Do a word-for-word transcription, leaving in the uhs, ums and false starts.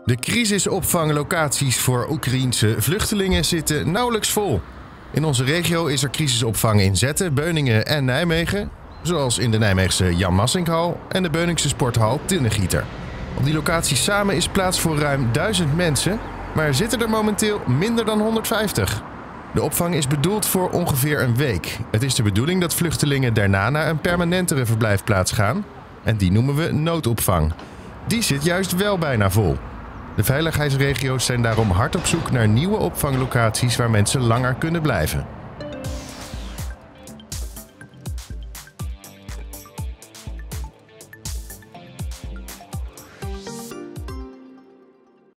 De crisisopvanglocaties voor Oekraïense vluchtelingen zitten nauwelijks vol. In onze regio is er crisisopvang in Zetten, Beuningen en Nijmegen, zoals in de Nijmeegse Jan Massinkhal en de Beuningse sporthal Tinnegieter. Op die locaties samen is plaats voor ruim duizend mensen, maar er zitten er momenteel minder dan honderdvijftig. De opvang is bedoeld voor ongeveer een week. Het is de bedoeling dat vluchtelingen daarna naar een permanentere verblijfplaats gaan en die noemen we noodopvang. Die zit juist wel bijna vol. De veiligheidsregio's zijn daarom hard op zoek naar nieuwe opvanglocaties waar mensen langer kunnen blijven.